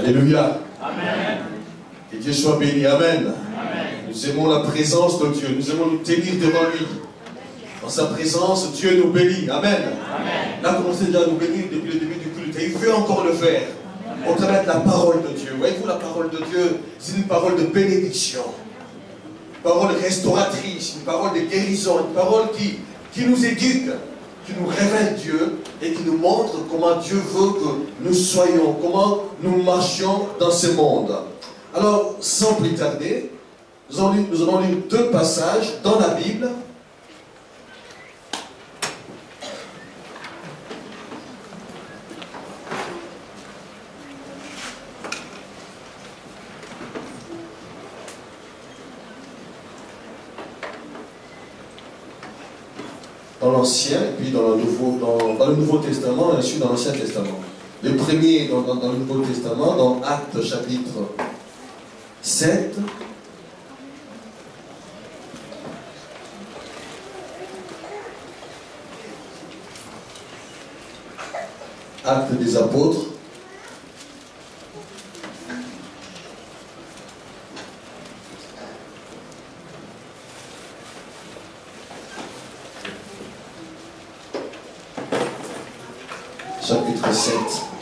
Alléluia. Amen. Que Dieu soit béni. Amen. Amen. Nous aimons la présence de Dieu. Nous aimons nous tenir devant lui. Dans sa présence, Dieu nous bénit. Amen. Amen. Là, commencez déjà à nous bénir depuis le début du culte. Et il veut encore le faire. Au travers de la parole de Dieu. Voyez-vous, la parole de Dieu, c'est une parole de bénédiction. Une parole restauratrice, une parole de guérison, une parole qui nous éduque, qui nous révèle Dieu et qui nous montre comment Dieu veut que nous soyons, comment nous marchions dans ce monde. Alors, sans plus tarder, nous allons lire deux passages dans la Bible. Dans l'Ancien et puis dans le Nouveau Testament et ensuite dans l'Ancien Testament. Le premier dans le Nouveau Testament, dans Actes chapitre 7. Actes des apôtres. Chapitre 7.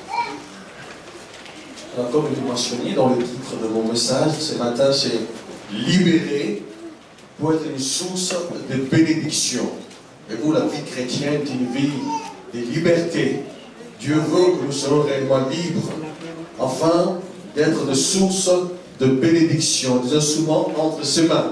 Alors, comme je l'ai mentionné dans le titre de mon message, ce matin, c'est libérer pour être une source de bénédiction. Et vous, la vie chrétienne est une vie de liberté. Dieu veut que nous soyons réellement libres, afin d'être de source de bénédiction, des instruments entre ses mains.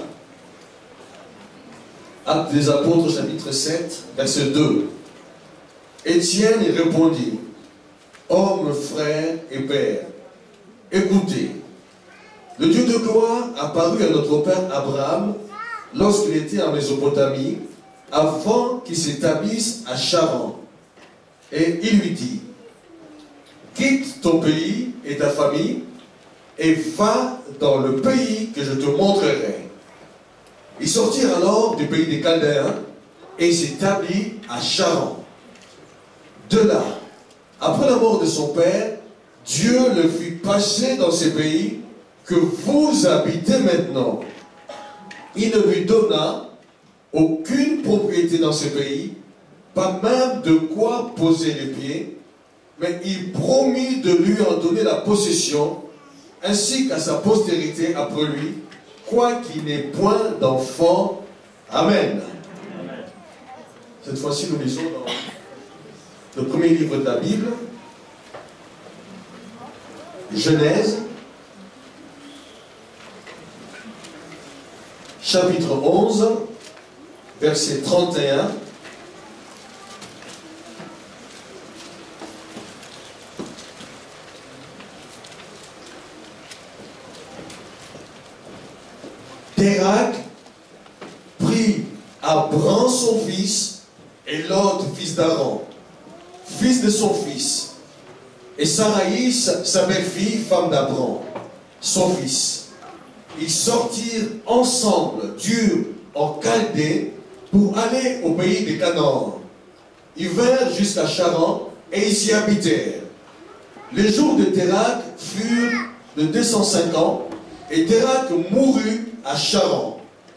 Actes des apôtres, chapitre 7, verset 2. Étienne y répondit, hommes, frères et pères, écoutez, le Dieu de gloire apparut à notre père Abraham lorsqu'il était en Mésopotamie, avant qu'il s'établisse à Charan. Et il lui dit, quitte ton pays et ta famille, et va dans le pays que je te montrerai. Ils sortirent alors du pays des Chaldéens, et s'établit à Charan. De là, après la mort de son père, Dieu le fit passer dans ces pays que vous habitez maintenant. Il ne lui donna aucune propriété dans ces pays, pas même de quoi poser les pieds, mais il promit de lui en donner la possession, ainsi qu'à sa postérité après lui, quoiqu'il n'ait point d'enfant. Amen. Cette fois-ci, nous lisons dans le premier livre de la Bible, Genèse, chapitre 11, verset 31. Térac prit Abram son fils et Lot, fils d'Aaron, fils de son fils, et Saraïs, sa belle-fille, femme d'Abram, son fils. Ils sortirent ensemble d'Ur en Chaldée pour aller au pays de Canaan. Ils vinrent jusqu'à Charan et ils s'y habitèrent. Les jours de Térac furent de 205 ans et Térac mourut à Charan.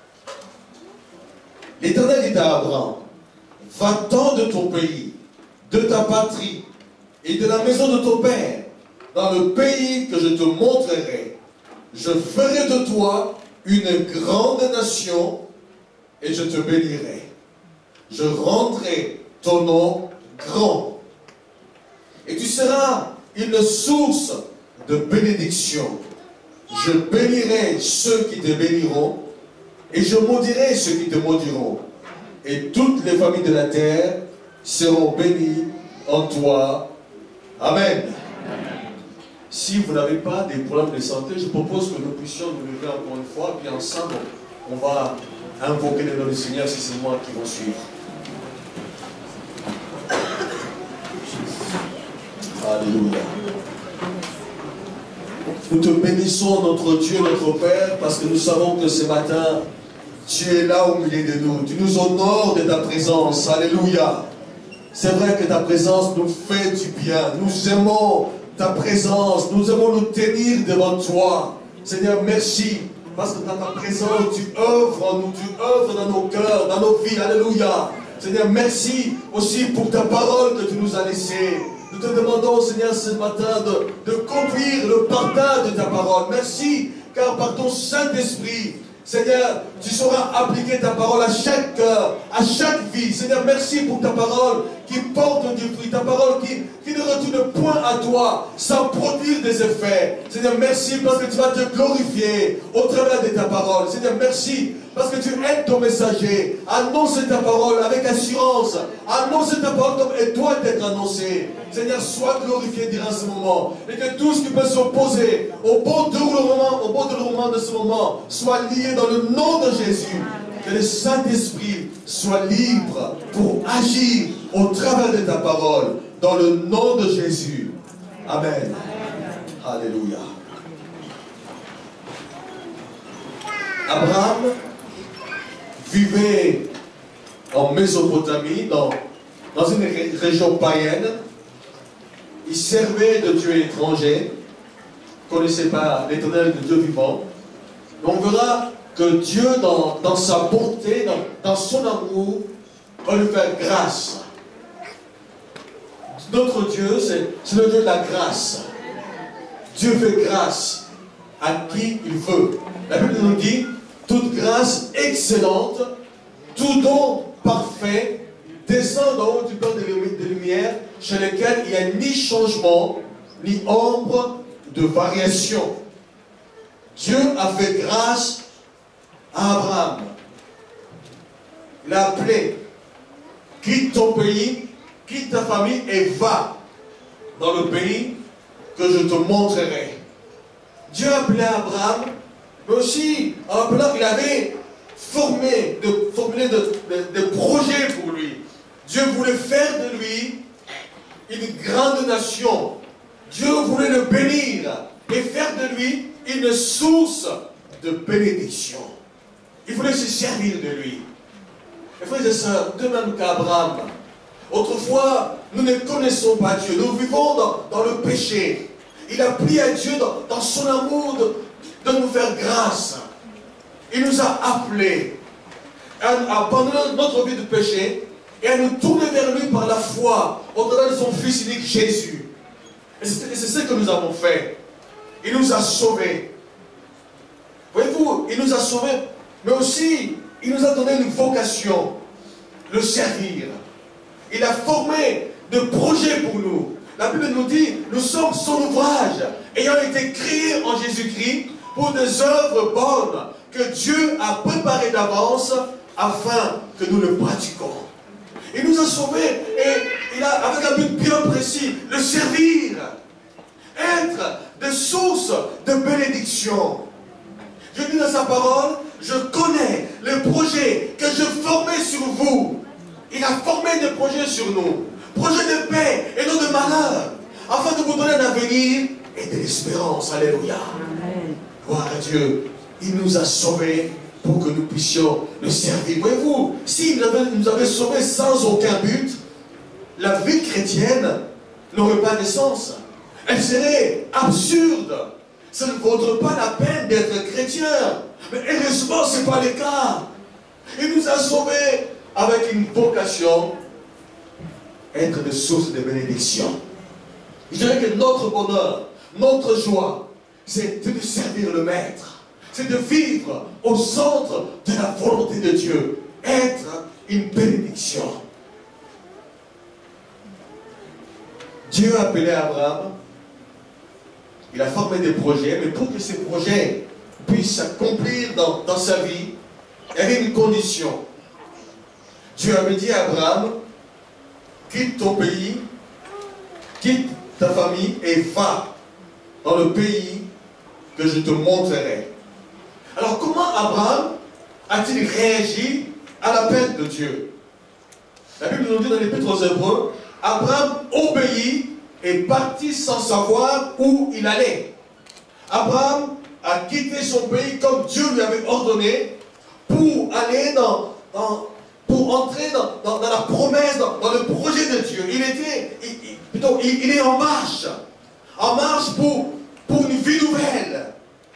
L'Éternel dit à Abraham, va-t'en de ton pays, de ta patrie et de la maison de ton père, dans le pays que je te montrerai. Je ferai de toi une grande nation et je te bénirai. Je rendrai ton nom grand. Et tu seras une source de bénédiction. Je bénirai ceux qui te béniront et je maudirai ceux qui te maudiront. Et toutes les familles de la terre seront bénies en toi. Amen. Si vous n'avez pas des problèmes de santé, je propose que nous puissions nous lever encore une fois, puis ensemble, on va invoquer le nom du Seigneur si c'est moi qui vais suivre. Alléluia. Nous te bénissons, notre Dieu, notre Père, parce que nous savons que ce matin, tu es là au milieu de nous. Tu nous honores de ta présence. Alléluia. C'est vrai que ta présence nous fait du bien. Nous aimons ta présence. Nous avons nous tenir devant toi. Seigneur, merci. Parce que dans ta présence, tu œuvres en nous, tu œuvres dans nos cœurs, dans nos vies. Alléluia. Seigneur, merci aussi pour ta parole que tu nous as laissée. Nous te demandons, Seigneur, ce matin de conduire le partage de ta parole. Merci, car par ton Saint-Esprit, Seigneur, tu sauras appliquer ta parole à chaque cœur, à chaque vie. Seigneur, merci pour ta parole qui porte du fruit, ta parole qui ne retourne point à toi sans produire des effets. Seigneur, merci parce que tu vas te glorifier au travers de ta parole. Seigneur, merci parce que tu aides ton messager à annoncer ta parole avec assurance, à annoncer ta parole comme elle doit être annoncée. Seigneur, sois glorifié durant ce moment et que tout ce qui peut s'opposer au bon déroulement de ce moment soit lié dans le nom de Jésus. Que le Saint-Esprit soit libre pour agir au travers de ta parole dans le nom de Jésus. Amen. Alléluia. Abraham vivait en Mésopotamie, dans une région païenne. Il servait de Dieu étranger, ne connaissait pas l'éternel de Dieu vivant. Mais on verra que Dieu, dans sa bonté, dans son amour, va lui faire grâce. Notre Dieu, c'est le Dieu de la grâce. Dieu fait grâce à qui il veut. La Bible nous dit, toute grâce excellente, tout don parfait, descend d'en haut du Père de lumière, chez lequel il n'y a ni changement, ni ombre de variation. Dieu a fait grâce à Abraham. Il a appelé, quitte ton pays, quitte ta famille et va dans le pays que je te montrerai. Dieu a appelé Abraham, mais aussi en appelant, il avait formulé des projets pour lui. Dieu voulait faire de lui une grande nation. Dieu voulait le bénir et faire de lui une source de bénédiction. Il voulait se servir de lui. Et frères et sœurs, de même qu'Abraham, autrefois, nous ne connaissons pas Dieu. Nous vivons dans le péché. Il a pris à Dieu dans son amour de nous faire grâce. Il nous a appelés à abandonner notre vie de péché et à nous tourner vers lui par la foi au travers de son Fils unique Jésus. Et c'est ce que nous avons fait. Il nous a sauvés. Voyez-vous, il nous a sauvés, mais aussi, il nous a donné une vocation, le servir. Il a formé de projets pour nous. La Bible nous dit, nous sommes son ouvrage, ayant été créés en Jésus-Christ pour des œuvres bonnes que Dieu a préparées d'avance afin que nous le pratiquions. Il nous a sauvés et il a, avec un but bien précis, le servir, être des sources de bénédiction. Je dis dans sa parole, je connais les projets que je formais sur vous. Il a formé des projets sur nous, projets de paix et non de malheur, afin de vous donner un avenir et de l'espérance. Alléluia. Amen. Gloire à Dieu. Il nous a sauvés pour que nous puissions le servir. Voyez-vous, s'il nous avait sauvés sans aucun but, la vie chrétienne n'aurait pas de sens. Elle serait absurde. Ça ne vaudrait pas la peine d'être chrétien. Mais heureusement, ce n'est pas le cas. Il nous a sauvés avec une vocation, être de source de bénédiction. Je dirais que notre bonheur, notre joie, c'est de servir le Maître. C'est de vivre au centre de la volonté de Dieu. Être une bénédiction. Dieu a appelé Abraham. Il a formé des projets, mais pour que ces projets puissent s'accomplir dans sa vie, il y avait une condition. Dieu avait dit à Abraham, quitte ton pays, quitte ta famille et va dans le pays que je te montrerai. Alors comment Abraham a-t-il réagi à l'appel de Dieu? La Bible nous dit dans l'Épître aux Hébreux, Abraham obéit et partit sans savoir où il allait. Abraham a quitté son pays comme Dieu lui avait ordonné pour aller pour entrer dans la promesse, dans le projet de Dieu. Il est en marche. en marche pour une vie nouvelle.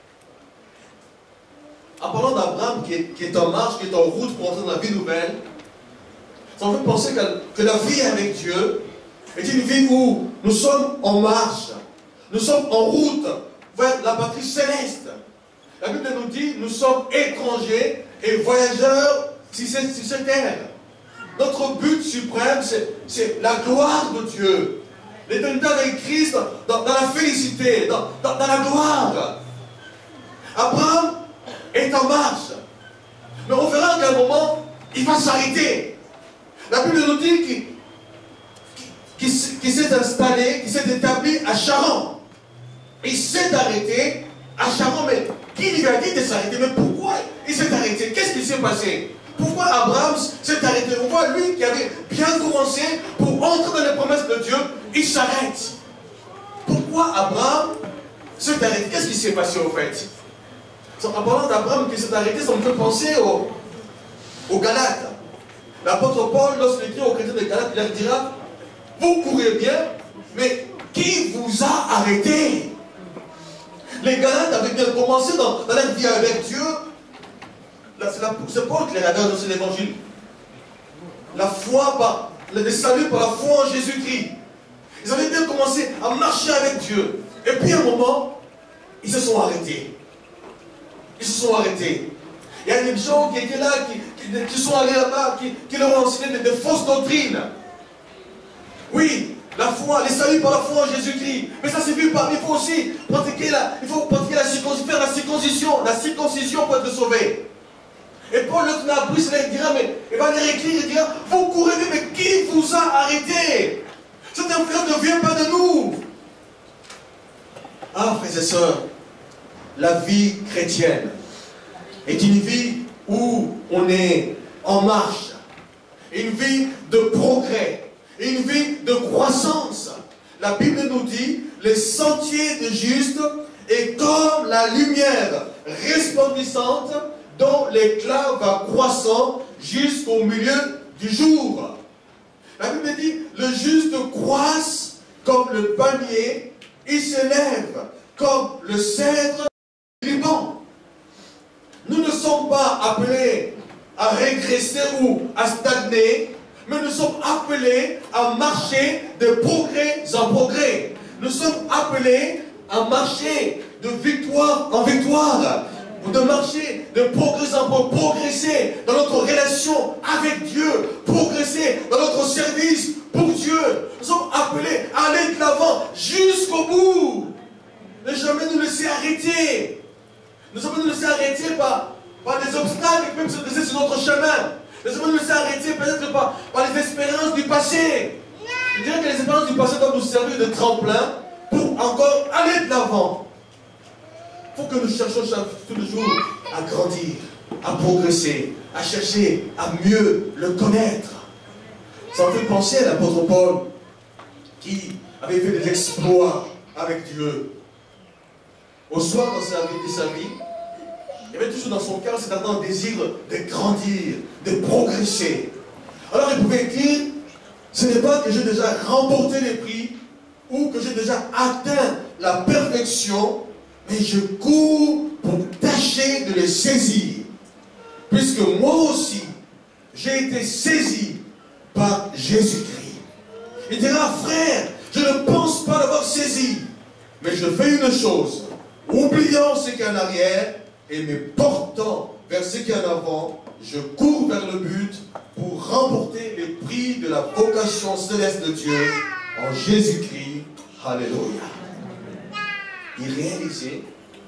En parlant d'Abraham qui est en marche, qui est en route pour entrer dans la vie nouvelle, ça me fait penser que la vie avec Dieu est une vie où nous sommes en marche, nous sommes en route vers la patrie céleste. La Bible nous dit, nous sommes étrangers et voyageurs sur cette terre. Notre but suprême, c'est la gloire de Dieu. L'éternité avec Christ dans la félicité, dans la gloire. Abraham est en marche. Mais on verra qu'à un moment, il va s'arrêter. La Bible nous dit qu'il s'est installé, qu'il s'est établi à Charan. Il s'est arrêté à Charan. Mais qui lui a dit de s'arrêter? Mais pourquoi il s'est arrêté? Qu'est-ce qui s'est passé? Pourquoi Abraham s'est arrêté? Pourquoi lui qui avait bien commencé pour entrer dans les promesses de Dieu, il s'arrête? Pourquoi Abraham s'est arrêté? Qu'est-ce qui s'est passé au fait? En parlant d'Abraham qui s'est arrêté, ça me fait penser aux Galates. L'apôtre Paul, lorsqu'il écrit aux chrétiens de Galates, il leur dira, vous courez bien, mais qui vous a arrêté? Les Galates avaient bien commencé dans leur vie avec Dieu. C'est Paul qui les avait annoncé l'évangile. La foi le salut par la foi en Jésus-Christ. Ils avaient bien commencé à marcher avec Dieu. Et puis à un moment, ils se sont arrêtés. Ils se sont arrêtés. Il y a des gens qui étaient là, qui sont allés là-bas, qui leur ont enseigné des fausses doctrines. Oui, la foi, les saluts par la foi en Jésus-Christ. Mais ça c'est vu par, il faut aussi pratiquer la circoncision, faire la circoncision pour être sauvé. Et Paul, lorsqu'il a appris cela, il dira, mais il va les écrire, il dira, vous courez, mais qui vous a arrêté? Cette influence ne vient pas de nous. Ah, frères et sœurs, la vie chrétienne est une vie où on est en marche, une vie de progrès, une vie de croissance. La Bible nous dit, les sentiers de juste est comme la lumière resplendissante dont l'éclat va croissant jusqu'au milieu du jour. La Bible dit, le juste croisse comme le palmier, il s'élève comme le cèdre du Liban. Nous ne sommes pas appelés à régresser ou à stagner, mais nous sommes appelés à marcher de progrès en progrès. Nous sommes appelés à marcher de victoire en victoire, de marcher de progrès en progresser dans notre relation avec Dieu, progresser dans notre service pour Dieu. Nous sommes appelés à aller de l'avant jusqu'au bout. Ne jamais nous laisser arrêter. Ne jamais nous laisser arrêter par des obstacles qui peuvent se dresser sur notre chemin. Ne jamais nous laisser arrêter peut-être par les expériences du passé. Je dirais que les expériences du passé doivent nous servir de tremplin pour encore aller de l'avant. Il faut que nous cherchions tous les jours à grandir, à progresser, à chercher à mieux le connaître. Ça me fait penser à l'apôtre Paul qui avait fait des exploits avec Dieu. Au soir de sa vie, il y avait toujours dans son cœur cet ardent désir de grandir, de progresser. Alors il pouvait dire, ce n'est pas que j'ai déjà remporté les prix ou que j'ai déjà atteint la perfection, mais je cours pour tâcher de les saisir. Puisque moi aussi, j'ai été saisi par Jésus-Christ. Il dira, frère, je ne pense pas l'avoir saisi, mais je fais une chose, oubliant ce qui est en arrière et me portant vers ce qui est en avant, je cours vers le but pour remporter les prix de la vocation céleste de Dieu en Jésus-Christ. Alléluia. Il réalisait,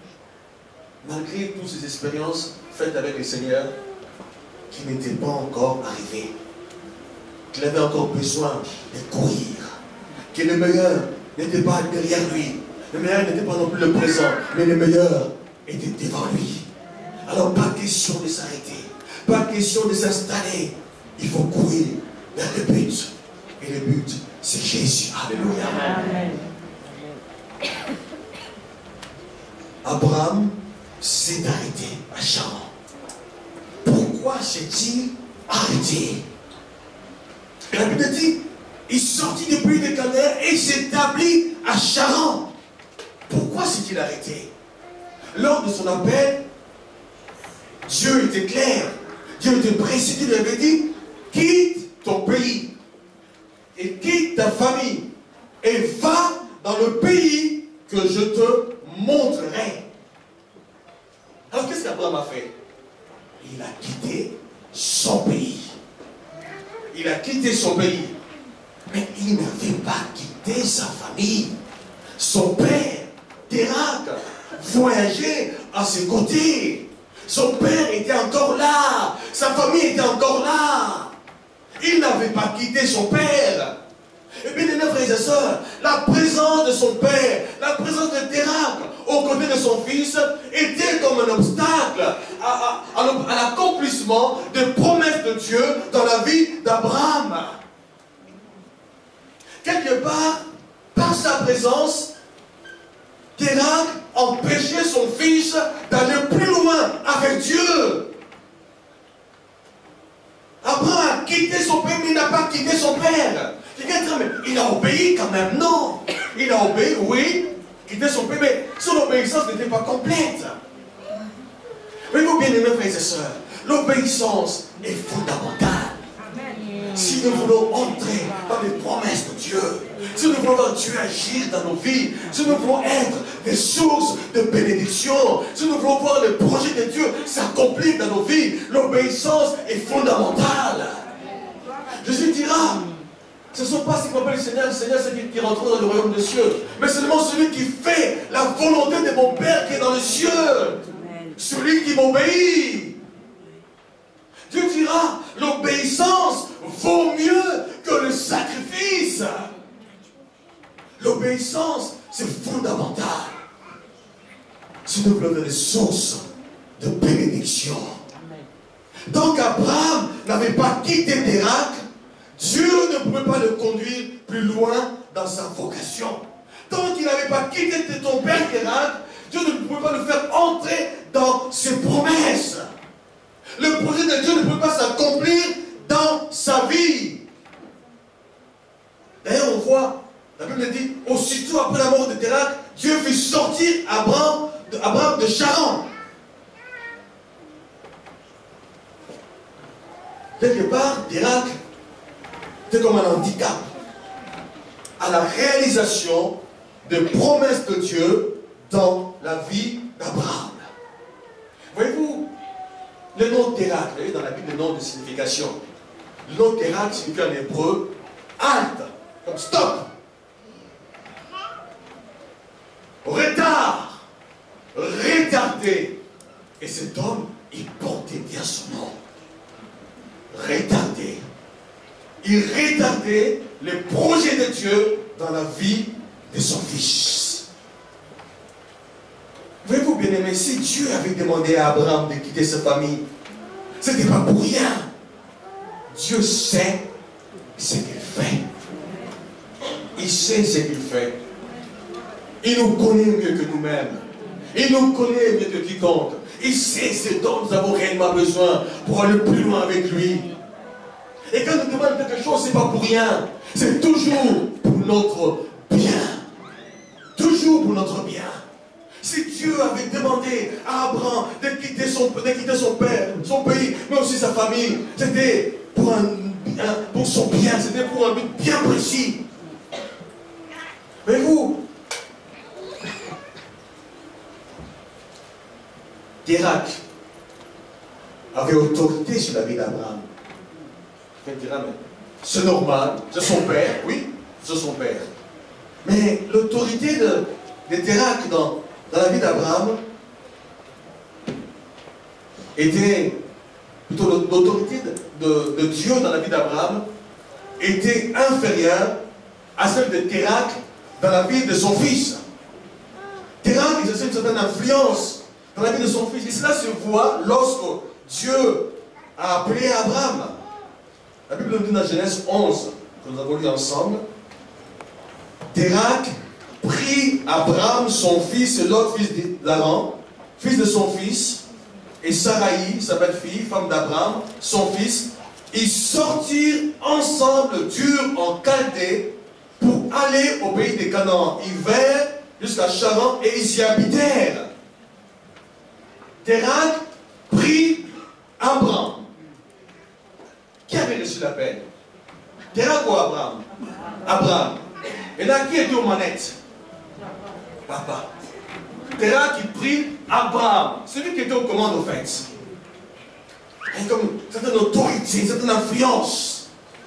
malgré toutes ces expériences faites avec le Seigneur, qu'il n'était pas encore arrivé, qu'il avait encore besoin de courir, que le meilleur n'était pas derrière lui, le meilleur n'était pas non plus le présent, mais le meilleur était devant lui. Alors pas question de s'arrêter, pas question de s'installer, il faut courir vers le but, et le but c'est Jésus. Alléluia. Amen. Abraham s'est arrêté à Charan. Pourquoi s'est-il arrêté? La Bible dit, il sortit du pays de Canaan et s'établit à Charan. pourquoi s'est-il arrêté? Lors de son appel, Dieu était clair. Dieu était précis. Il lui avait dit, quitte ton pays et quitte ta famille et va dans le pays que je te montrerai. Alors qu'est-ce qu'Abraham a fait? Il a quitté son pays. Il a quitté son pays. Mais il n'avait pas quitté sa famille. Son père, Térak, voyageait à ses côtés. Son père était encore là. Sa famille était encore là. Il n'avait pas quitté son père. Et bien, mes frères et sœurs, la présence de son père, la présence de Térak aux côtés de son fils était comme un obstacle à l'accomplissement des promesses de Dieu dans la vie d'Abraham. Quelque part, par sa présence, Térak empêchait son fils d'aller plus loin avec Dieu. Abraham a quitté son père, mais il n'a pas quitté son père. Quelqu'un dit, mais il a obéi quand même. Non. Il a obéi, oui, quitté son père, mais son obéissance n'était pas complète. Voyez-vous, bien-aimés frères et sœurs, l'obéissance est fondamentale. Si nous voulons entrer dans les promesses de Dieu, si nous voulons voir Dieu agir dans nos vies, si nous voulons être des sources de bénédiction, si nous voulons voir le projet de Dieu s'accomplir dans nos vies, l'obéissance est fondamentale. Jésus dira, ce ne sont pas ceux qui m'appellent le Seigneur, c'est qui rentrent dans le royaume des cieux, mais seulement celui qui fait la volonté de mon Père qui est dans les cieux, celui qui m'obéit. Dieu dira, l'obéissance vaut mieux que le sacrifice. L'obéissance, c'est fondamental. Si nous voulons des sources de bénédiction. Donc Abraham n'avait pas quitté Térak, Dieu ne pouvait pas le conduire plus loin dans sa vocation. Tant qu'il n'avait pas quitté ton père Térak, Dieu ne pouvait pas le faire entrer dans ses promesses. Le projet de Dieu ne peut pas s'accomplir dans sa vie. D'ailleurs, on voit, la Bible dit, aussitôt après la mort de Térak, Dieu fit sortir Abraham de Charan. Quelque part, Térak était comme un handicap à la réalisation des promesses de Dieu dans la vie d'Abraham. Voyez-vous, le nom Térak, vous voyez dans la Bible le nom de signification. Le nom Térak signifie en hébreu halte, comme stop. Retard, retardé. Et cet homme, il portait bien son nom. Retardé. Il retardait les projets de Dieu dans la vie de son fils. Voyez-vous, bien-aimés, si Dieu avait demandé à Abraham de quitter sa famille, ce n'était pas pour rien. Dieu sait ce qu'il fait. Il sait ce qu'il fait. Il nous connaît mieux que nous-mêmes. Il nous connaît mieux que quiconque. Il sait ce dont nous avons réellement besoin pour aller plus loin avec lui. Et quand nous demandons quelque chose, ce n'est pas pour rien. C'est toujours pour notre bien. Toujours pour notre bien. Si Dieu avait demandé à Abraham de quitter son père, son pays, mais aussi sa famille, c'était pour son bien, c'était pour un but bien précis. Mais vous, Térak avait autorité sur la vie d'Abraham. Il dira, mais c'est normal, c'est son père, oui, c'est son père. Mais l'autorité de Térak dans la vie d'Abraham était, plutôt l'autorité de Dieu dans la vie d'Abraham était inférieure à celle de Térak dans la vie de son fils. Térak exerçait une certaine influence dans la vie de son fils. Et cela se voit lorsque Dieu a appelé Abraham. La Bible nous dit dans Genèse 11, que nous avons lu ensemble, Térak prit Abraham, son fils, et l'autre fils d'Aran, fils de son fils, et Saraï, sa belle-fille, femme d'Abraham, son fils, ils sortirent ensemble d'Ur en Chaldée pour aller au pays des Canaan. Ils vinrent jusqu'à Charan et ils y habitèrent. Térak prit Abraham. Qui avait reçu l'appel? Térak ou Abraham? Abraham. Et là, qui était aux manettes? Papa. Térak qui prit Abraham, celui qui était aux commandes au fait. Et comme certaine autorité, certaine influence.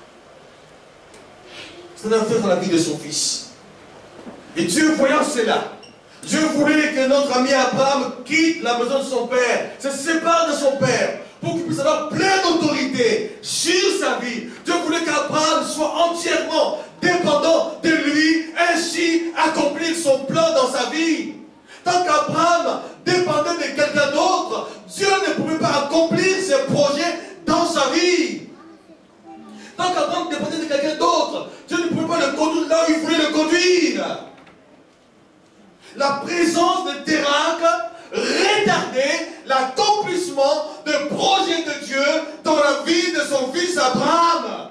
Certaine influence dans la vie de son fils. Et Dieu voyant cela, Dieu voulait que notre ami Abraham quitte la maison de son père, se sépare de son père, pour qu'il puisse avoir pleine autorité sur sa vie. Dieu voulait qu'Abraham soit entièrement dépendant de lui, ainsi accomplir son plan dans sa vie. Tant qu'Abraham dépendait de quelqu'un d'autre, Dieu ne pouvait pas accomplir ses projets dans sa vie. Tant qu'Abraham dépendait de quelqu'un d'autre, Dieu ne pouvait pas le conduire là où il voulait le conduire. La présence de Térak retardait l'accomplissement de projets de Dieu dans la vie de son fils Abraham.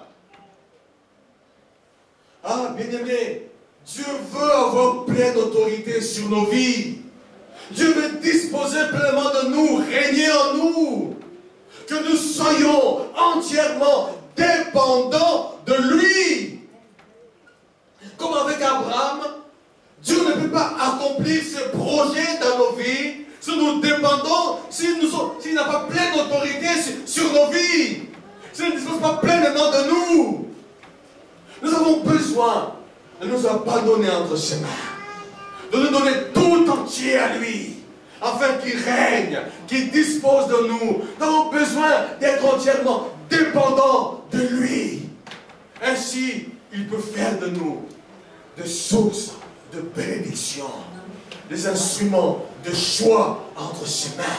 Ah, bien-aimé, Dieu veut avoir pleine autorité sur nos vies. Dieu veut disposer pleinement de nous, régner en nous. Que nous soyons entièrement dépendants de lui. Comme avec Abraham, Dieu ne peut pas accomplir ses projets dans nos vies si nous dépendons, s'il n'a pas pleine autorité sur nos vies, s'il ne dispose pas pleinement de nous. Nous avons besoin de nous abandonner entre ses mains, de nous donner tout entier à lui, afin qu'il règne, qu'il dispose de nous. Nous avons besoin d'être entièrement dépendants de lui. Ainsi, il peut faire de nous des sources de bénédiction, des instruments de choix entre ses mains.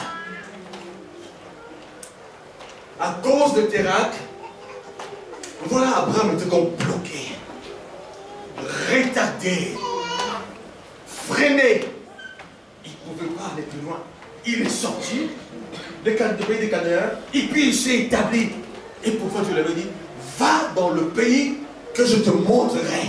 À cause de Térak, voilà, Abraham était comme bloqué, retardé, freiné. Il ne pouvait pas aller plus loin. Il est sorti du pays des Cananéens et puis il s'est établi. Et pourquoi Dieu l'avait dit, va dans le pays que je te montrerai.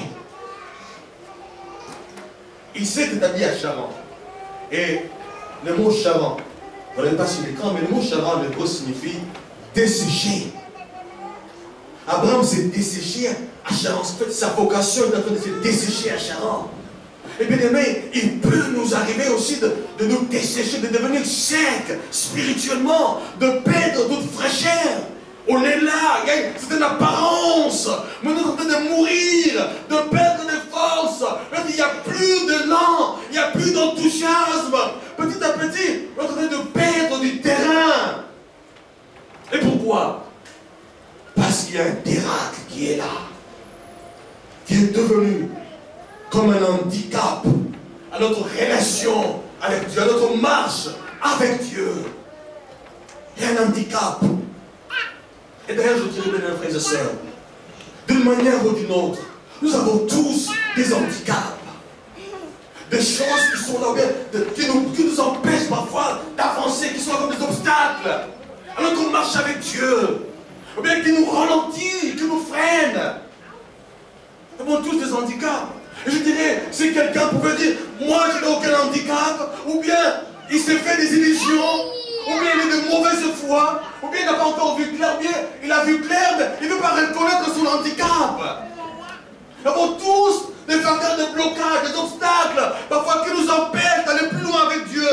Il s'est établi à Charan. Et le mot Charan, je ne sais pas si l'écran, mais le mot Charan, le hébreu signifie dessécher. Abraham s'est desséché à Charan. En fait, sa vocation est en train de se dessécher à Charan. Et bien aimé, il peut nous arriver aussi de nous dessécher, de devenir sec spirituellement, de perdre toute fraîcheur. On est là, c'est une apparence, mais nous sommes en train de mourir, de perdre des forces. Il n'y a plus d'élan, il n'y a plus d'enthousiasme. Petit à petit, on est en train de perdre du terrain. Et pourquoi? Parce qu'il y a un Térak qui est là, qui est devenu comme un handicap à notre relation avec Dieu, à notre marche avec Dieu. Il y a un handicap. Et d'ailleurs, je dirais, mes frères et sœurs, d'une manière ou d'une autre, nous avons tous des handicaps. Des choses qui sont là, qui nous empêchent parfois d'avancer, qui sont comme des obstacles. Alors qu'on marche avec Dieu, ou bien qui nous ralentit, qui nous freine. Nous avons tous des handicaps. Et je dirais, si quelqu'un pouvait dire, moi je n'ai aucun handicap, ou bien il s'est fait des illusions, ou bien il est de mauvaise foi, ou bien il n'a pas encore vu clair, bien il a vu clair, mais il ne veut pas reconnaître son handicap. Nous avons tous des facteurs de blocage, des obstacles, parfois qui nous empêchent d'aller plus loin avec Dieu.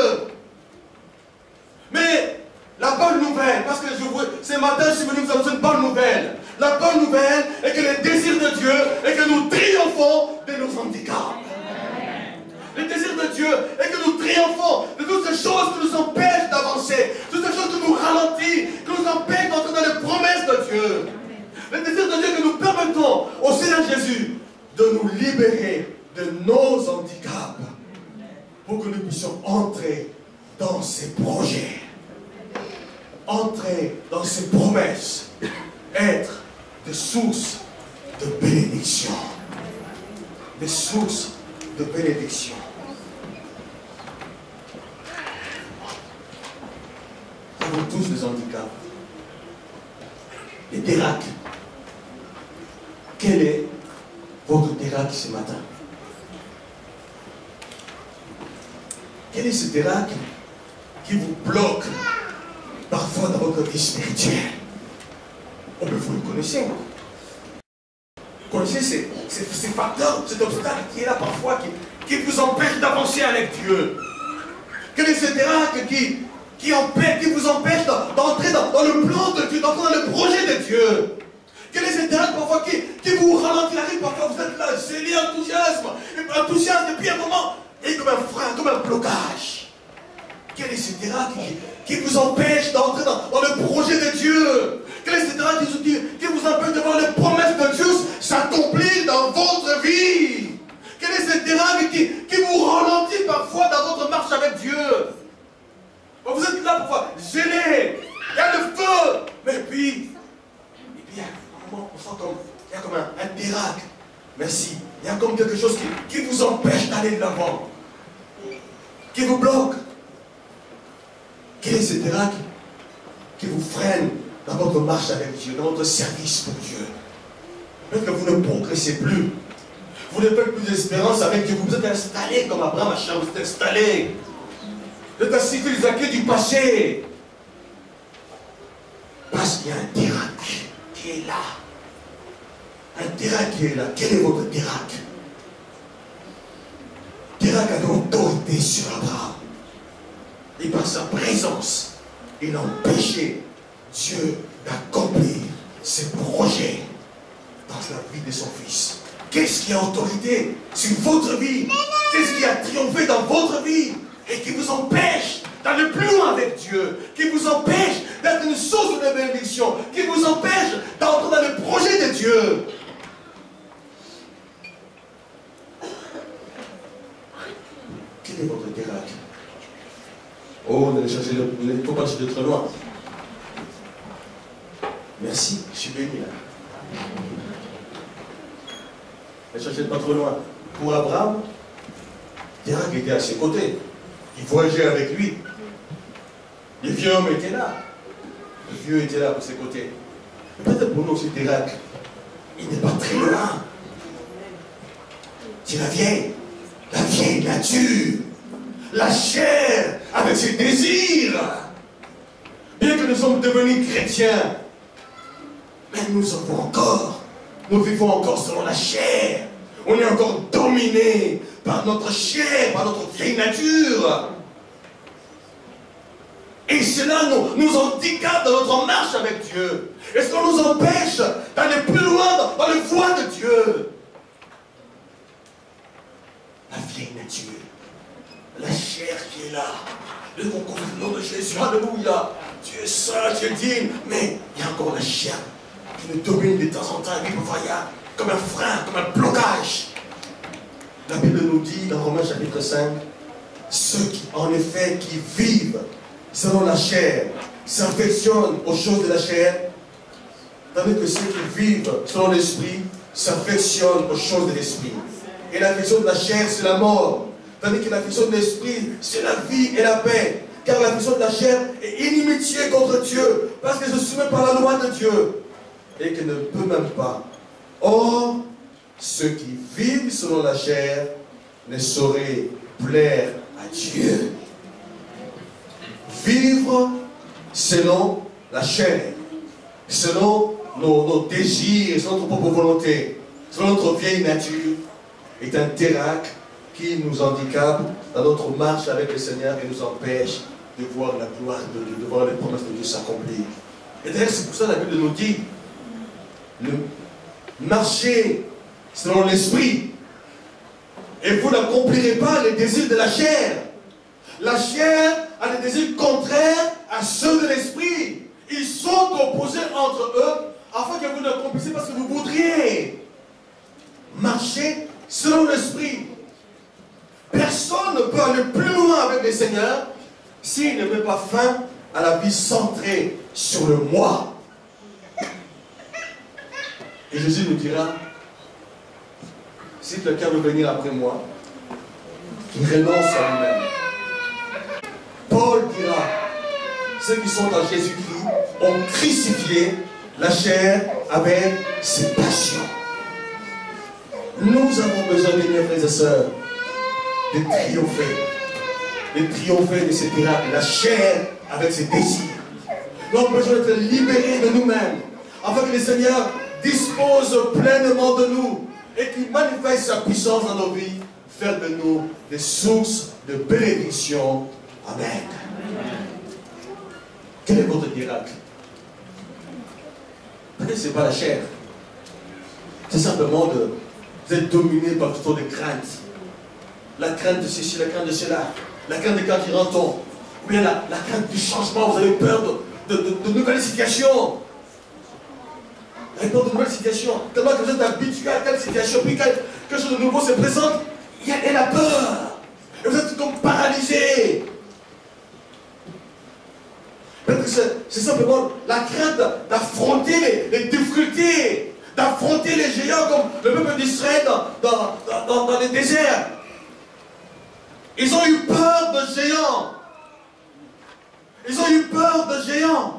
Mais la bonne nouvelle, parce que ce matin je suis venu vous annoncer une bonne nouvelle. La bonne nouvelle est que le désir de Dieu est que nous triomphons de nos handicaps. Le désir de Dieu est que nous triomphons de toutes ces choses qui nous empêchent d'avancer, toutes ces choses qui nous ralentissent, qui nous empêchent d'entrer dans les promesses de Dieu. Le désir de Dieu est que nous permettons au Seigneur Jésus de nous libérer de nos handicaps pour que nous puissions entrer dans ses projets, entrer dans ses promesses, être des sources de bénédiction, des sources de bénédiction. Nous avons tous des handicaps. Les Térak. Quel est votre Térak ce matin? Quel est ce terrain qui vous bloque parfois dans votre vie spirituelle? Oh, mais vous le connaissez. Vous connaissez ces facteurs, cet obstacle qui est là parfois, qui vous empêche d'avancer avec Dieu. Quel est ce terrain qui vous empêche d'entrer dans le plan de Dieu, d'entrer dans le projet de Dieu? Quel est ce terrain parfois qui vous ralentit la vie? Parfois vous êtes là, zélé, enthousiasme, et puis à un moment, il y a comme un frein, comme un blocage. Quel est ce terrain qui vous empêche d'entrer dans le projet de Dieu? Quel est ce terrain qui vous empêche de voir les promesses de Dieu s'accomplir dans votre vie? Quel est ce terrain qui vous ralentit parfois dans votre marche avec Dieu? Vous êtes là parfois, gêné, il y a le feu, mais puis à un moment, on sent comme, il y a comme un terrain. Merci. Il y a comme quelque chose qui vous empêche d'aller de l'avant, qui vous bloque. Quel est ce terrain qui vous freine dans votre marche avec Dieu, dans votre service pour Dieu? Peut-être que vous ne progressez plus. Vous ne faites plus d'espérance avec Dieu. Vous êtes installé comme Abraham, ma chère, vous êtes installé. Vous êtes assis sur les acquis du passé. Parce qu'il y a un terrain qui est là. Un terrain qui est là. Quel est votre terrain? Terrain a l'autorité sur Abraham. Et par sa présence, il a empêché Dieu d'accomplir ses projets dans la vie de son fils. Qu'est-ce qui a autorité sur votre vie? Qu'est-ce qui a triomphé dans votre vie et qui vous empêche d'aller plus loin avec Dieu, qui vous empêche d'être une source de bénédiction, qui vous empêche d'entrer dans le projet de Dieu? Quel est votre terrain? Oh, ne faut pas chercher trop loin. Merci, je suis béni là. Ne cherchez pas trop loin. Pour Abraham, Terrain était à ses côtés. Il voyageait avec lui. Le vieux homme était là. Le vieux était là pour ses côtés. Peut-être pour nous aussi, Terrain, il n'est pas très loin. C'est la vieille nature. La chair avec ses désirs. Bien que nous sommes devenus chrétiens, mais nous vivons encore selon la chair. On est encore dominé par notre chair, par notre vieille nature. Et cela nous handicape dans notre marche avec Dieu. Et cela nous empêche d'aller plus loin dans le voie de Dieu. La vieille nature. La chair qui est là. Le concours du nom de Jésus. Alléluia. Dieu est saint, Dieu est digne. Mais il y a encore la chair qui nous domine de temps en temps. Et puis parfois il y a comme un frein, comme un blocage. La Bible nous dit dans Romains chapitre 5, ceux qui, en effet, qui vivent selon la chair, s'affectionnent aux choses de la chair, tandis que ceux qui vivent selon l'esprit s'affectionnent aux choses de l'esprit. Et l'affection de la chair, c'est la mort. Tandis que l'affection de l'esprit, c'est la vie et la paix. Car l'affection de la chair est inimitié contre Dieu, parce qu'elle se soumet par la loi de Dieu, et qu'elle ne peut même pas. Or, ceux qui vivent selon la chair ne sauraient plaire à Dieu. Vivre selon la chair, selon nos désirs, selon notre propre volonté, selon notre vieille nature, est un terrain qui nous handicape dans notre marche avec le Seigneur et nous empêche de voir la gloire de Dieu, de voir les promesses de Dieu s'accomplir. Et d'ailleurs, c'est pour ça que la Bible nous dit, marchez selon l'esprit, et vous n'accomplirez pas les désirs de la chair. La chair a des désirs contraires à ceux de l'esprit. Ils sont opposés entre eux, afin que vous n'accomplissiez pas ce que vous voudriez. Marchez selon l'esprit. Personne ne peut aller plus loin avec le Seigneur s'il ne met pas fin à la vie centrée sur le moi. Et Jésus nous dira, si quelqu'un veut venir après moi, qu'il renonce à lui-même. Paul dira, ceux qui sont en Jésus-Christ ont crucifié la chair avec ses passions. Nous avons besoin, mes frères et sœurs, de triompher de triompher de ces miracles, la chair avec ses désirs. Nous avons besoin d'être libérés de nous-mêmes, afin que le Seigneur dispose pleinement de nous et qu'il manifeste sa puissance dans nos vies, faire de nous des sources de bénédiction. Amen. Quel est votre miracle? Peut-être que ce n'est pas la chair. C'est simplement d'être dominé par toutes sortes de craintes. La crainte de ceci, la crainte de cela, la crainte de quand il rentre, ou bien la crainte du changement, vous avez peur de nouvelles situations. Vous avez peur de nouvelles situations. Tellement que vous êtes habitué à telle situation, puis quand quelque chose de nouveau se présente, il y a la peur. Et vous êtes comme paralysé. Peut-être que c'est simplement la crainte d'affronter les difficultés, d'affronter les géants comme le peuple d'Israël dans les déserts. Ils ont eu peur de géants. Ils ont eu peur de géants.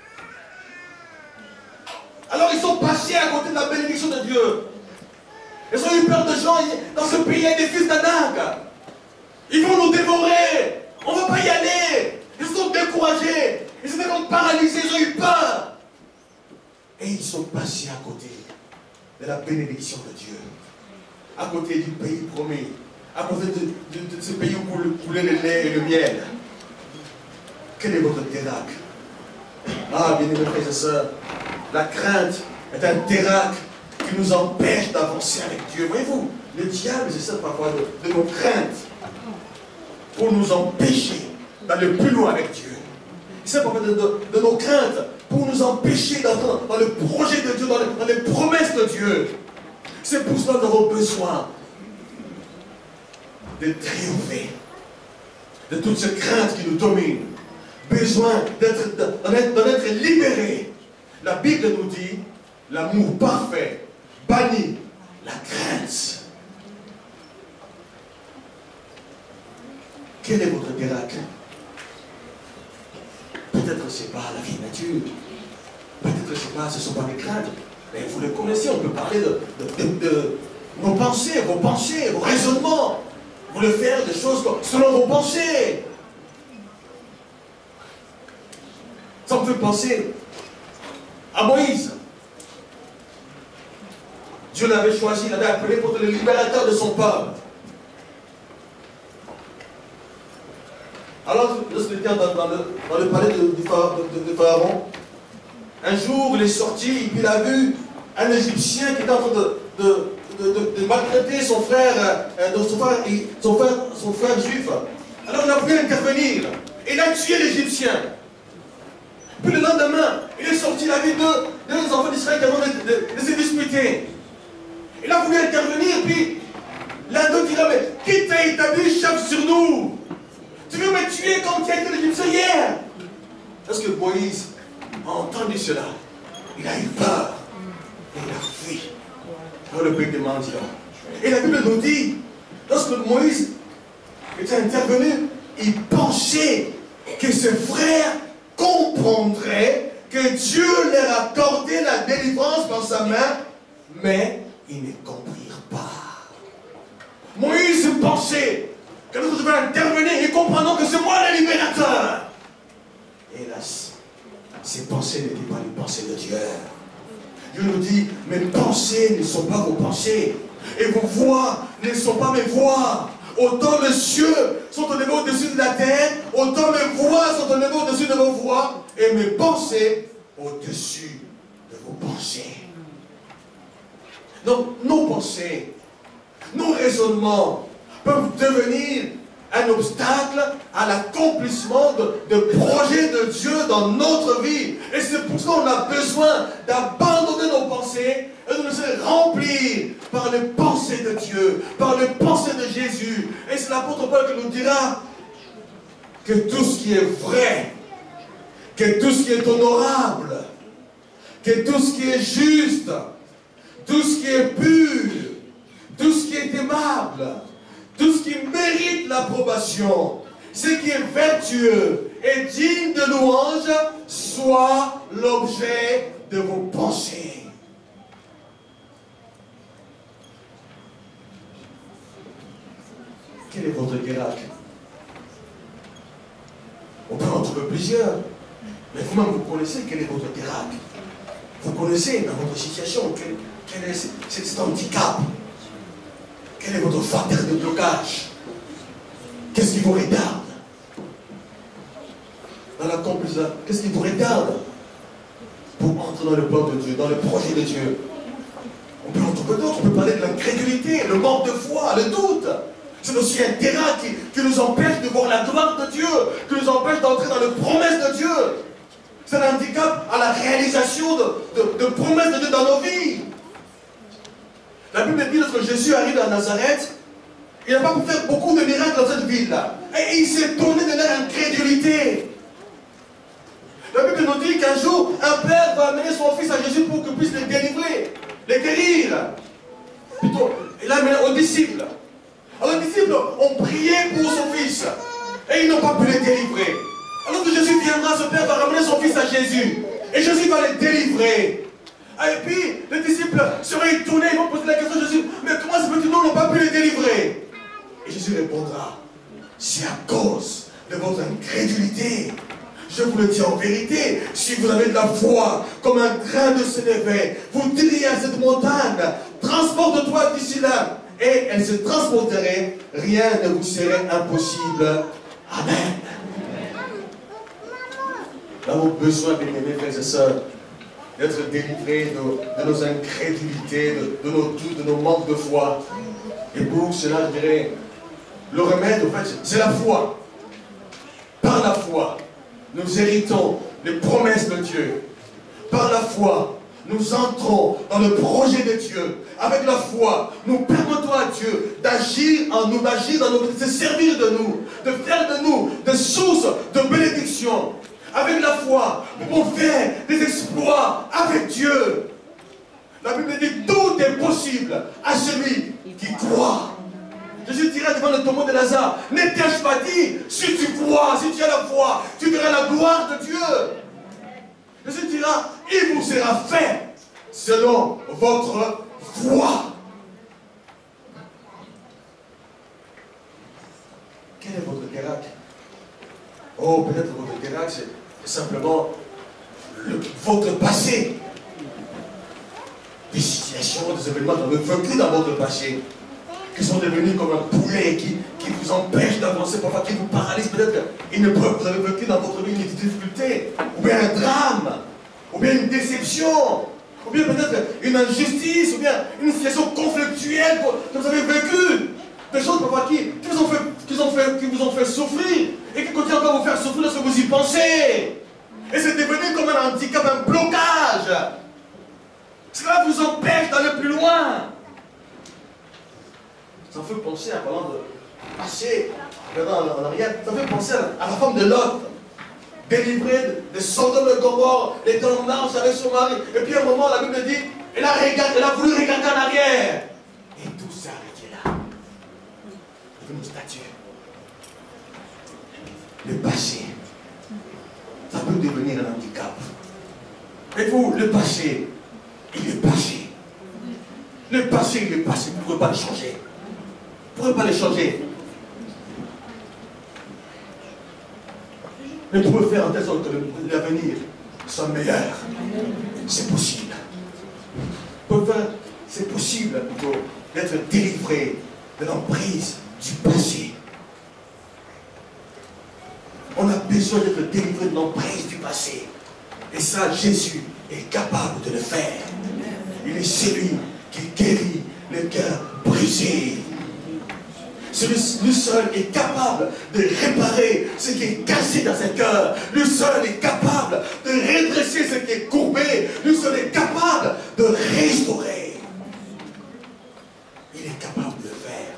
Alors ils sont passés à côté de la bénédiction de Dieu. Ils ont eu peur de gens. Dans ce pays, il y a des fils d'Anak. Ils vont nous dévorer. On ne va pas y aller. Ils sont découragés. Ils étaient comme paralysés. Ils ont eu peur. Et ils sont passés à côté de la bénédiction de Dieu. À côté du pays promis. À côté de ce pays où coulait le lait et le miel. Quel est votre miracle? Ah, bien-aimés frères et sœurs, la crainte est un terrain qui nous empêche d'avancer avec Dieu. Voyez-vous, le diable essaie parfois de nos craintes pour nous empêcher d'aller plus loin avec Dieu. Il essaie parfois de nos craintes pour nous empêcher d'entrer dans le projet de Dieu, dans les promesses de Dieu. C'est pour cela que nous avons besoin de triompher de toutes ces craintes qui nous dominent. Besoin d'en être libérés. La Bible nous dit, l'amour parfait bannit la crainte. Quel est votre miracle? Peut-être que ce n'est pas la vie nature. Peut-être que ce ne sont pas des craintes. Mais vous les connaissez, on peut parler de nos pensées, vos raisonnements. Vous voulez faire des choses selon vos pensées. Ça me fait penser à Moïse. Dieu l'avait choisi, il l'avait appelé pour être le libérateur de son peuple. Alors, lorsqu'il était dans le palais de Pharaon, un jour, il est sorti, et puis il a vu un Égyptien qui était en train de maltraiter son frère juif. Alors, il a voulu intervenir. Il a tué l'Égyptien. Puis le lendemain, il est sorti, il a vu deux enfants d'Israël qui avaient de se disputer. Il a voulu intervenir, puis l'un d'eux dira, mais qui t'a établi chef sur nous? Tu veux me tuer comme tu as été l'Égyptien hier? Lorsque Moïse a entendu cela, il a eu peur. Et il a fui dans le pays des mendiants. Et la Bible nous dit, lorsque Moïse était intervenu, il pensait que ses frères comprendraient que Dieu leur accordait la délivrance par sa main, mais ils ne comprirent pas. Moïse pensait que nous devons intervenir et comprenons que c'est moi le libérateur. Hélas, ces pensées n'étaient pas les pensées de Dieu. Dieu nous dit, mes pensées ne sont pas vos pensées, et vos voix ne sont pas mes voix. Autant les cieux sont élevés au-dessus de la terre, autant mes voix sont élevées au-dessus de vos voix, et mes pensées au-dessus de vos pensées. Donc, nos pensées, nos raisonnements peuvent devenir un obstacle à l'accomplissement de projets de Dieu dans notre vie. Et c'est pour ça qu'on a besoin d'abandonner nos pensées et de nous laisser remplir par les pensées de Dieu, par les pensées de Jésus. Et c'est l'apôtre Paul qui nous dira que tout ce qui est vrai, que tout ce qui est honorable, que tout ce qui est juste, tout ce qui est pur, tout ce qui est aimable, tout ce qui mérite l'approbation, ce qui est vertueux et digne de louange, soit l'objet de vos pensées. Quel est votre miracle? On peut en trouver plusieurs. Mais vous-même, vous connaissez quel est votre miracle. Vous connaissez dans votre situation quel est cet handicap. Quel est votre facteur de blocage. Qu'est-ce qui vous retarde dans l'accomplissement? Qu'est-ce qui vous retarde pour entrer dans le plan de Dieu, dans le projet de Dieu? On peut en trouver d'autres. On peut parler de l'incrédulité, le manque de foi, le doute. C'est aussi un terrain qui nous empêche de voir la gloire de Dieu, qui nous empêche d'entrer dans les promesses de Dieu. C'est un handicap à la réalisation de promesses de Dieu dans nos vies. La Bible dit, lorsque Jésus arrive à Nazareth, il n'a pas pu faire beaucoup de miracles dans cette ville-là. Et il s'est tourné de leur incrédulité. La Bible nous dit qu'un jour, un père va amener son fils à Jésus pour qu'il puisse les délivrer, les guérir. Plutôt, il l'a amené aux disciples. Alors les disciples ont prié pour son fils. Et ils n'ont pas pu les délivrer. Alors que Jésus viendra, ce père va ramener son fils à Jésus. Et Jésus va les délivrer. Et puis, les disciples seraient étonnés, ils vont poser la question à Jésus, mais comment se fait-il qu'on n'a pas pu les délivrer? Et Jésus répondra, c'est à cause de votre incrédulité. Je vous le dis en vérité, si vous avez de la foi comme un grain de sénévé, vous diriez à cette montagne, transporte-toi d'ici là, et elle se transporterait, rien ne vous serait impossible. Amen. Nous avons besoin, bien-aimés frères et sœurs, d'être délivrés de nos incrédulités, de nos doutes, de nos manques de foi. Et pour cela, je dirais, le remède, en fait, c'est la foi. Par la foi, nous héritons les promesses de Dieu. Par la foi, nous entrons dans le projet de Dieu. Avec la foi, nous permettons à Dieu d'agir en nous, d'agir dans nos vies, de se servir de nous, de faire de nous des sources de bénédiction. Avec la foi, nous pouvons faire des exploits avec Dieu. La Bible dit tout est possible à celui qui croit. Jésus dira devant le tombeau de Lazare, ne t'ai-je pas dit, si tu crois, si tu as la foi, tu verras la gloire de Dieu. Jésus dira, il vous sera fait selon votre foi. Quel est votre miracle? Oh, peut-être votre miracle, c'est simplement votre passé. Des situations, des événements que vous avez vécu dans votre passé, qui sont devenus comme un poulet qui vous empêche d'avancer, parfois qui vous paralyse, peut-être une épreuve que vous avez vécu dans votre vie, une difficulté, ou bien un drame, ou bien une déception, ou bien peut-être une injustice, ou bien une situation conflictuelle que vous avez vécue. Des choses parfois qui vous ont fait souffrir, et qui continuent encore à vous faire souffrir lorsque vous y pensez. Et c'est devenu comme un handicap, un blocage. Cela vous empêche d'aller plus loin. Ça me fait penser, en parlant de passé, en arrière, ça me fait penser à la femme de Lot, délivrée de Sodome et Gomorrhe, elle était en marche avec son mari, et puis à un moment, la Bible dit, elle a voulu regarder en arrière, et tout s'est arrêté là. Il y avait une statue. Le passé, ça peut devenir un handicap. Et vous, le passé, il est passé. Le passé, il est passé, vous ne pouvez pas le changer. Vous ne pouvez pas les changer. Mais vous pouvez faire en telle sorte que l'avenir soit meilleur. C'est possible. Vous pouvez faire, c'est possible plutôt d'être délivré de l'emprise du passé. On a besoin d'être délivré de l'emprise du passé. Et ça, Jésus est capable de le faire. Il est celui qui guérit le cœur brisé. Lui seul est capable de réparer ce qui est cassé dans ses cœurs. Lui seul est capable de redresser ce qui est courbé. Lui seul est capable de restaurer. Il est capable de le faire.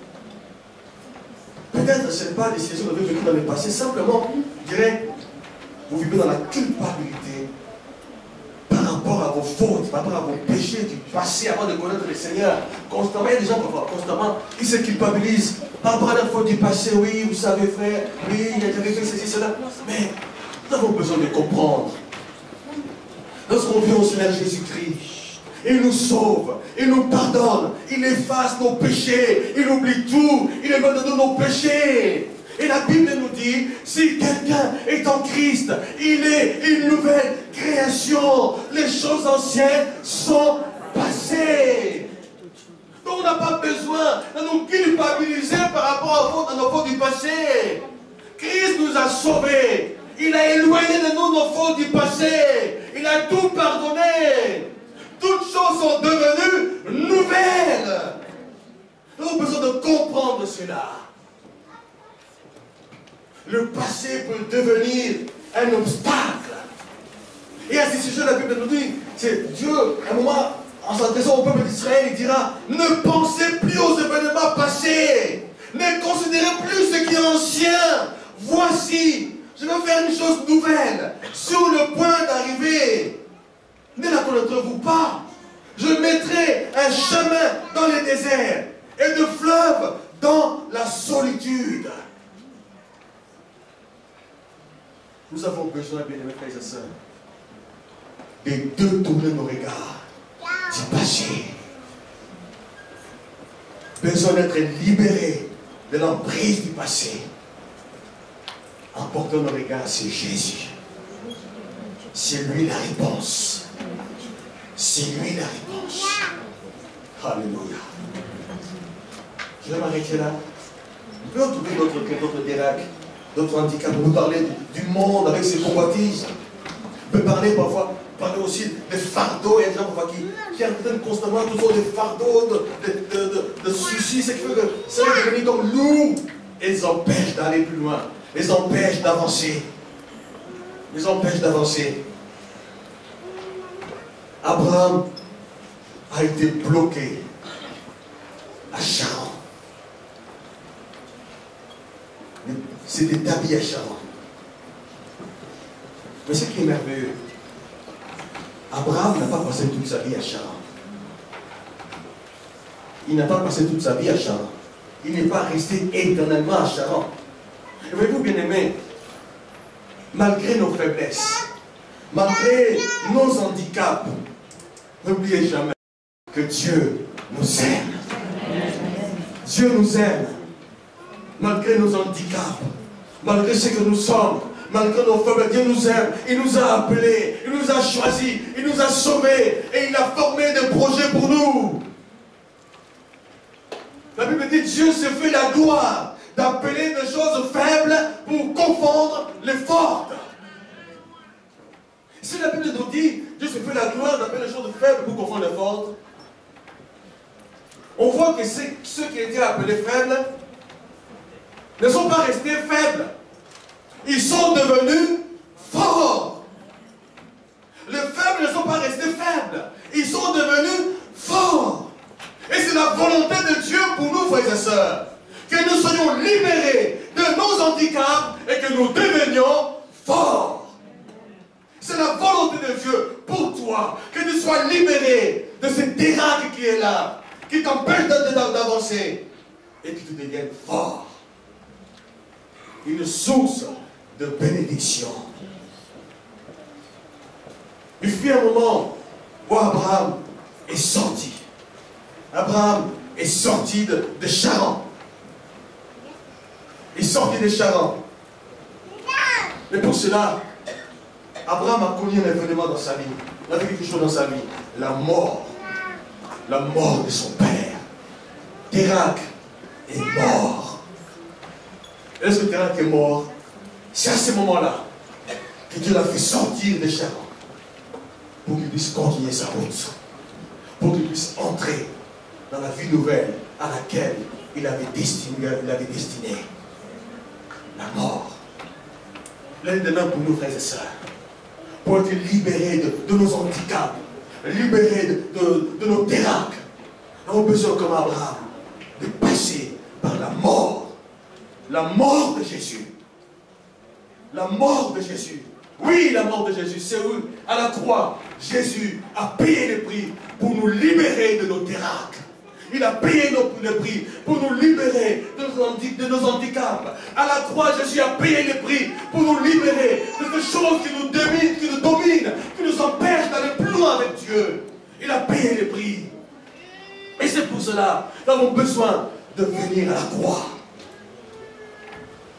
Peut-être ce n'est pas des situations que vous avez vécues dans le passé. Simplement, je dirais, vous vivez dans la culpabilité par rapport à vos fautes, par rapport à vos péchés du passé avant de connaître le Seigneur. Constamment, il y a des gens constamment, ils se culpabilisent par rapport à la faute du passé. Oui, vous savez frère, oui, j'avais fait ceci, cela. Mais nous avons besoin de comprendre. Lorsqu'on vient au Seigneur Jésus-Christ, il nous sauve, il nous pardonne, il efface nos péchés, il oublie tout, il éloigne de nous nos péchés. Et la Bible nous dit, si quelqu'un est en Christ, il est une nouvelle création. Les choses anciennes sont passées. Donc on n'a pas besoin de nous culpabiliser par rapport à nos fautes du passé. Christ nous a sauvés. Il a éloigné de nous nos fautes du passé. Il a tout pardonné. Toutes choses sont devenues nouvelles. Nous avons besoin de comprendre cela. Le passé peut devenir un obstacle. Et à ce sujet, la Bible nous dit, c'est Dieu, à un moment, en s'adressant au peuple d'Israël, il dira, ne pensez plus aux événements passés. Ne considérez plus ce qui est ancien. Voici, je vais faire une chose nouvelle, sur le point d'arriver. Ne la connaîtrez-vous pas? Je mettrai un chemin dans les déserts et de fleuves dans la solitude. Nous avons besoin, bien-aimés frères et sœurs, de détourner nos regards du passé. Besoin d'être libérés de l'emprise du passé. En portant nos regards sur Jésus. C'est lui la réponse. C'est lui la réponse. Alléluia. Je vais m'arrêter là. On peut trouver d'autres déraques, d'autres handicaps. On peut parler du monde avec ses convoitises. On peut parler parfois, aussi des fardeaux. Il y a des gens parfois qui entendent constamment toujours des fardeaux, de soucis. C'est qui fait que ça va devenir comme lourd. Et ils empêchent d'aller plus loin. Les empêchent d'avancer. Les empêchent d'avancer. Abraham a été bloqué à Charan. C'était établi à Charan. Mais ce qui est merveilleux, Abraham n'a pas passé toute sa vie à Charan. Il n'a pas passé toute sa vie à Charan. Il n'est pas resté éternellement à Charan. Et voyez-vous, bien-aimés, malgré nos faiblesses, malgré nos handicaps, n'oubliez jamais que Dieu nous aime. Dieu nous aime. Malgré nos handicaps, malgré ce que nous sommes, malgré nos faiblesses, Dieu nous aime. Il nous a appelés, il nous a choisis, il nous a sauvés et il a formé des projets pour nous. La Bible dit Dieu se fait la gloire d'appeler des choses faibles pour confondre les fortes. Si la Bible nous dit Dieu se fait la gloire d'appeler les choses faibles pour confondre les fortes, on voit que ceux qui étaient appelés faibles ne sont pas restés faibles. Ils sont devenus forts. Les faibles ne sont pas restés faibles. Ils sont devenus forts. Et c'est la volonté de Dieu pour nous, frères et sœurs, que nous soyons libérés de nos handicaps et que nous devenions forts. C'est la volonté de Dieu pour toi, que tu sois libéré de cette déraque qui est là, qui t'empêche d'avancer, et que tu deviennes fort. Une source de bénédiction. Il fut un moment où Abraham est sorti. Abraham est sorti de Charan. Il est sorti de Charan. Mais pour cela, Abraham a connu un événement dans sa vie. Il a vu quelque chose dans sa vie. La mort. La mort de son père. Térak est mort. Est-ce que Térak est mort? C'est à ce moment-là que Dieu l'a fait sortir de Charan pour qu'il puisse continuer sa route. Pour qu'il puisse entrer dans la vie nouvelle à laquelle il avait destiné. La mort. L'aide de pour nous, frères et sœurs, pour être libérés de nos handicaps, libérés de nos déraques. Nous avons besoin, comme Abraham, de passer par la mort. La mort de Jésus. La mort de Jésus. Oui, la mort de Jésus, c'est où? À la croix, Jésus a payé le prix pour nous libérer de nos déraques. Il a payé le prix pour nous libérer de nos handicaps. À la croix, Jésus a payé le prix pour nous libérer de ces choses qui nous dominent, qui nous empêchent d'aller plus loin avec Dieu. Il a payé le prix. Et c'est pour cela que nous avons besoin de venir à la croix.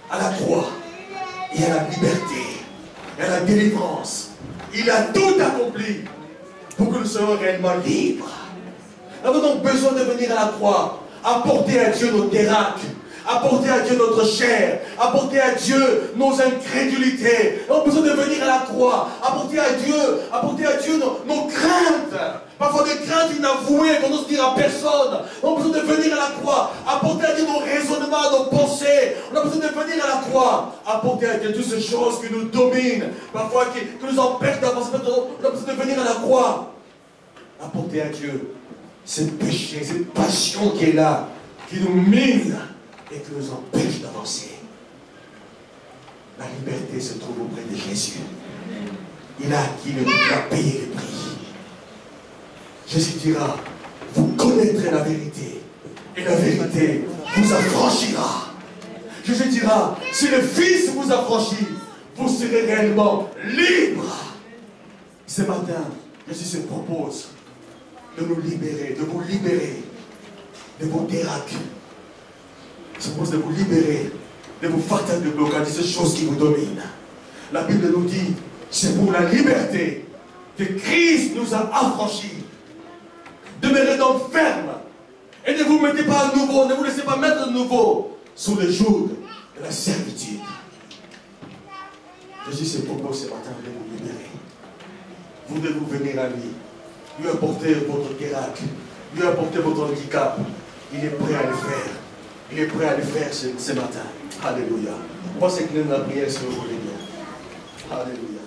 à la croix, il y a la liberté, il y a la délivrance. Il a tout accompli pour que nous soyons réellement libres. Nous avons donc besoin de venir à la croix, apporter à Dieu nos déraques, apporter à Dieu notre chair, apporter à Dieu nos incrédulités. Nous avons besoin de venir à la croix, apporter à Dieu nos craintes. Parfois des craintes inavouées qu'on n'ose dire à personne. On a besoin de venir à la croix, apporter à Dieu nos raisonnements, nos pensées. On a besoin de venir à la croix, apporter à Dieu toutes ces choses qui nous dominent, parfois qui nous empêchent d'avancer. On a besoin de venir à la croix, apporter à Dieu ces péchés, cette passion qui est là, qui nous mine et qui nous empêche d'avancer. La liberté se trouve auprès de Jésus. Il a acquis il a payé le prix. Jésus dira, vous connaîtrez la vérité, et la vérité vous affranchira. Jésus dira, si le Fils vous affranchit, vous serez réellement libre. Ce matin, Jésus se propose de nous libérer, de vous libérer de vos déraques. Il se propose de vous libérer de vos fatales de blocage, de ces choses qui vous dominent. La Bible nous dit, c'est pour la liberté que Christ nous a affranchis. Demeurez donc ferme et ne vous mettez pas à nouveau, ne vous laissez pas mettre de nouveau sous le joug de la servitude. Jésus se propose ce matin de vous libérer. Vous devez venir à lui, lui apporter votre déraque, lui apporter votre handicap. Il est prêt à le faire. Il est prêt à le faire ce matin. Alléluia. On va s'incliner dans la prière si vous voulez bien. Alléluia.